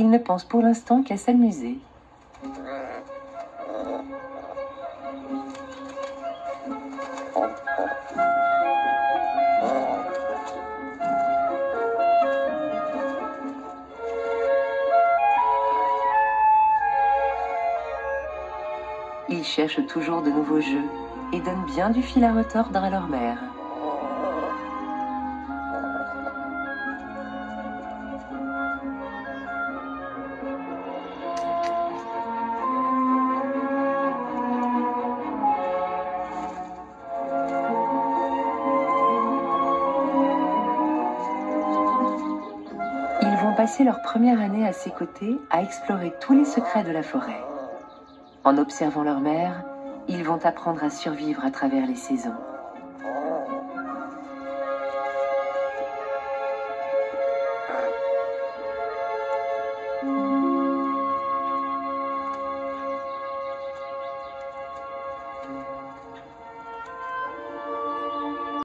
Ils ne pensent pour l'instant qu'à s'amuser. Ils cherchent toujours de nouveaux jeux et donnent bien du fil à retordre à leur mère. Ils vont passer leur première année à ses côtés à explorer tous les secrets de la forêt. En observant leur mère, ils vont apprendre à survivre à travers les saisons.